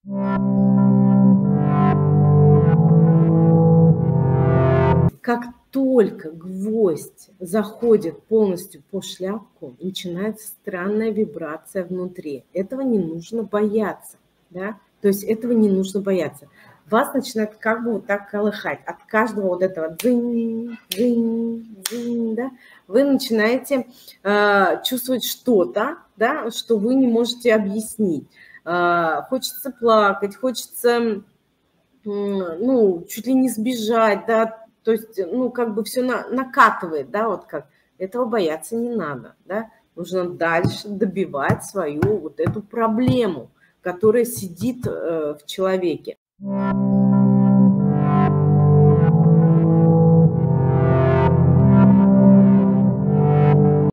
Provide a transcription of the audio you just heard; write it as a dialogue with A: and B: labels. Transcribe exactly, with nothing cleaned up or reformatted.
A: Как только гвоздь заходит полностью по шляпку, начинается странная вибрация внутри. Этого не нужно бояться, да? То есть этого не нужно бояться. Вас начинает как бы вот так колыхать. От каждого вот этого дзынь, дзынь, дзынь, да? Вы начинаете э, чувствовать что-то, да, что вы не можете объяснить. Э, хочется плакать, хочется, ну, чуть ли не сбежать, да, то есть, ну, как бы все на, накатывает, да, вот как. Этого бояться не надо, да. Нужно дальше добивать свою вот эту проблему, которая сидит э, в человеке.